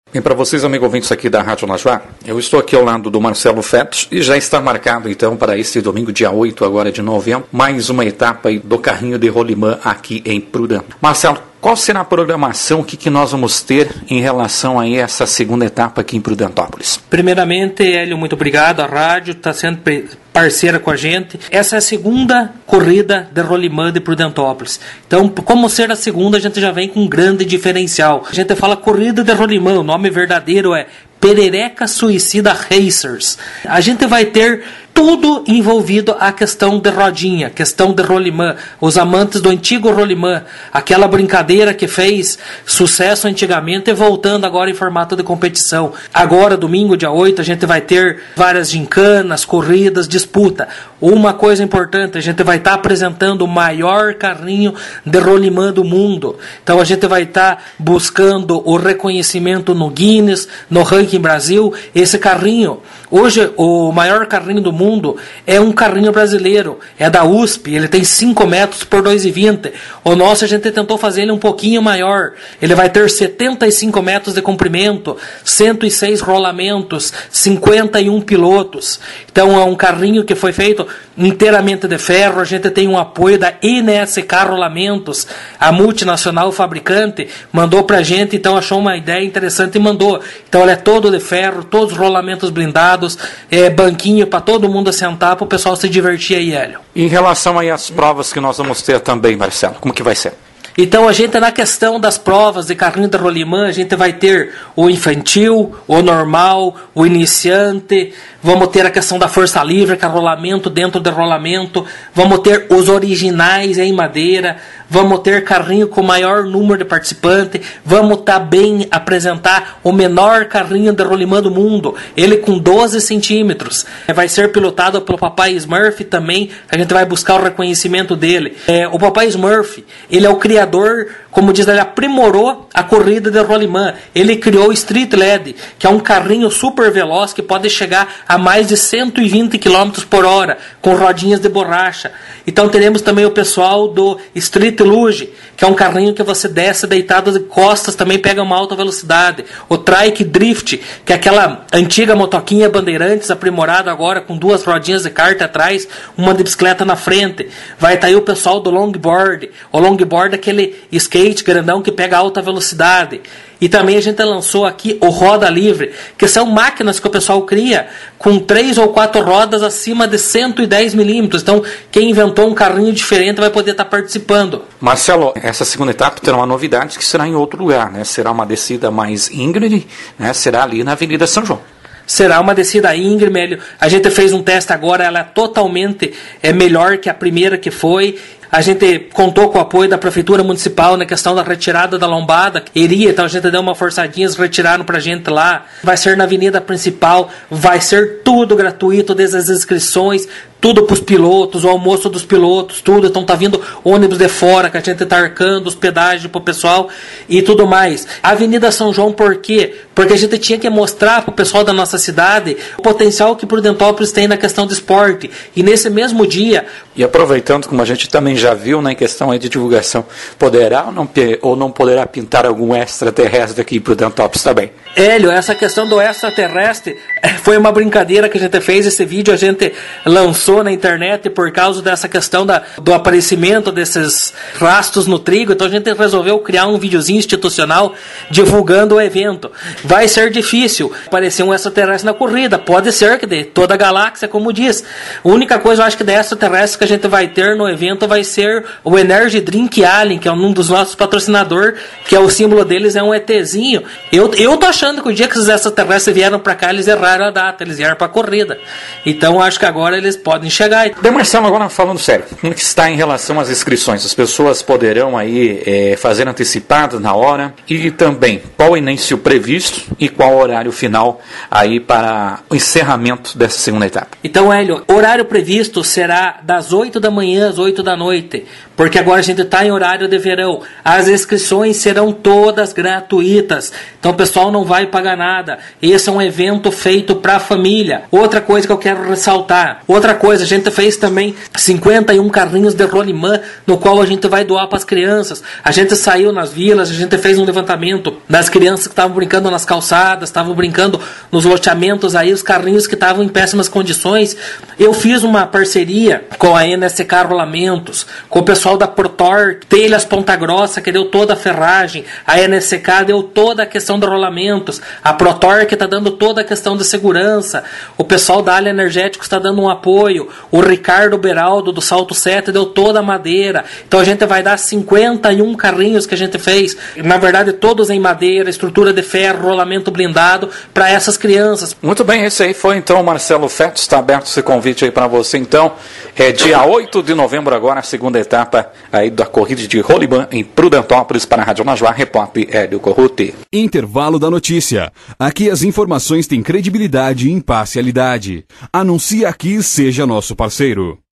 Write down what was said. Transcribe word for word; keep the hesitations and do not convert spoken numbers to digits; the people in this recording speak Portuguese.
Bem, para vocês, amigos ouvintes aqui da Rádio Lajoá, eu estou aqui ao lado do Marcelo Fetos e já está marcado então para este domingo, dia oito agora de novembro, mais uma etapa aí do carrinho de rolimã aqui em Prudente. Marcelo, qual será a programação, o que, que nós vamos ter em relação a essa segunda etapa aqui em Prudentópolis? Primeiramente, Hélio, muito obrigado, a rádio está sendo parceira com a gente. Essa é a segunda corrida de rolimã de Prudentópolis. Então, como ser a segunda, a gente já vem com um grande diferencial. A gente fala corrida de rolimã, o nome verdadeiro é Perereca Suicida Racers. A gente vai ter tudo envolvido a questão de rodinha, questão de rolimã, os amantes do antigo rolimã, aquela brincadeira que fez sucesso antigamente e voltando agora em formato de competição. Agora, domingo, dia oito, a gente vai ter várias gincanas, corridas, disputa. Uma coisa importante, a gente vai estar apresentando o maior carrinho de rolimã do mundo. Então a gente vai estar buscando o reconhecimento no Guinness, no Ranking Brasil. Esse carrinho, hoje o maior carrinho do mundo é um carrinho brasileiro, é da U S P, ele tem cinco metros por dois e vinte. O nosso a gente tentou fazer ele um pouquinho maior, ele vai ter setenta e cinco metros de comprimento, cento e seis rolamentos, cinquenta e um pilotos. Então é um carrinho que foi feito inteiramente de ferro. A gente tem um apoio da N S K Rolamentos, a multinacional fabricante, mandou pra gente, então achou uma ideia interessante e mandou. Então ele é todo de ferro, todos os rolamentos blindados, é, banquinho para todo mundo sentar, para o pessoal se divertir aí, Hélio. Em relação aí às provas que nós vamos ter também, Marcelo, como que vai ser? Então a gente, na questão das provas de carrinho de rolimã, a gente vai ter o infantil, o normal, o iniciante, vamos ter a questão da força livre, que é rolamento dentro de rolamento, vamos ter os originais em madeira, vamos ter carrinho com maior número de participantes, vamos também apresentar o menor carrinho de rolimã do mundo, ele com doze centímetros, vai ser pilotado pelo Papai Smurf também, a gente vai buscar o reconhecimento dele. É, o Papai Smurf, ele é o criador, como diz, ele aprimorou a corrida de rolimã, ele criou o Street Led, que é um carrinho super veloz que pode chegar a mais de cento e vinte quilômetros por hora, com rodinhas de borracha. Então teremos também o pessoal do Street Luge, que é um carrinho que você desce deitado de costas, também pega uma alta velocidade. O Trike Drift, que é aquela antiga motoquinha Bandeirantes, aprimorada agora com duas rodinhas de kart atrás, uma de bicicleta na frente. Vai estar aí o pessoal do Longboard. O Longboard é aquele skate grandão que pega alta velocidade. E também a gente lançou aqui o Roda Livre, que são máquinas que o pessoal cria com três ou quatro rodas acima de cento e dez milímetros. Então, quem inventou um carrinho diferente vai poder estar participando. Marcelo, essa segunda etapa terá uma novidade que será em outro lugar, né? Será uma descida mais íngreme, né? Será ali na Avenida São João. Será uma descida íngreme. A gente fez um teste agora, ela é totalmente é, melhor que a primeira que foi. A gente contou com o apoio da Prefeitura Municipal na questão da retirada da lombada. Iria, então a gente deu uma forçadinha, eles retiraram pra gente lá. Vai ser na avenida principal, vai ser tudo gratuito, desde as inscrições, tudo para os pilotos, o almoço dos pilotos, tudo. Então tá vindo ônibus de fora, que a gente tá arcando, hospedagem pro pessoal e tudo mais. A Avenida São João, por quê? Porque a gente tinha que mostrar pro pessoal da nossa cidade o potencial que Prudentópolis tem na questão do esporte. E nesse mesmo dia... E aproveitando, como a gente também já viu, né, em questão aí de divulgação, poderá ou não, ou não poderá pintar algum extraterrestre aqui em Prudentópolis também? Hélio, essa questão do extraterrestre foi uma brincadeira que a gente fez. Esse vídeo a gente lançou na internet por causa dessa questão da, do aparecimento desses rastros no trigo. Então a gente resolveu criar um videozinho institucional divulgando o evento. Vai ser difícil aparecer um extraterrestre na corrida, pode ser que de toda a galáxia, como diz. A única coisa, eu acho que de extraterrestre que a gente vai ter no evento vai ser o Energy Drink Alien, que é um dos nossos patrocinadores, que é o símbolo deles, é um ETzinho. Eu, eu tô achando que o dia que os extraterrestres vieram para cá, eles erraram a data, eles vieram para a corrida. Então acho que agora eles podem chegar. Bem, Marcelo, agora falando sério, como que está em relação às inscrições? As pessoas poderão aí é, fazer antecipadas na hora, e também qual o início previsto e qual o horário final aí para o encerramento dessa segunda etapa? Então, Hélio, o horário previsto será das oito da manhã às oito da noite, porque agora a gente está em horário de verão. As inscrições serão todas gratuitas, então o pessoal não vai pagar nada. Esse é um evento feito para a família. Outra coisa que eu quero ressaltar, outra coisa Depois a gente fez também cinquenta e um carrinhos de rolimã, no qual a gente vai doar para as crianças. A gente saiu nas vilas, a gente fez um levantamento das crianças que estavam brincando nas calçadas, estavam brincando nos loteamentos aí, os carrinhos que estavam em péssimas condições. Eu fiz uma parceria com a N S K Rolamentos, com o pessoal da Protor, Telhas Ponta Grossa, que deu toda a ferragem, a N S K deu toda a questão de rolamentos, a Protor que está dando toda a questão de segurança, o pessoal da Alha Energéticos está dando um apoio, o Ricardo Beraldo do Salto sete deu toda a madeira. Então a gente vai dar cinquenta e um carrinhos que a gente fez, na verdade todos em madeira, estrutura de ferro, rolamento blindado, para essas crianças. Muito bem, esse aí foi então o Marcelo Fetos, está aberto esse convite aí para você então, é dia oito de novembro agora, a segunda etapa aí da corrida de rolimã em Prudentópolis. Para a Rádio Najuá, repórter Hélio Corruti. Intervalo da notícia. Aqui as informações têm credibilidade e imparcialidade. Anuncie aqui, seja nosso parceiro.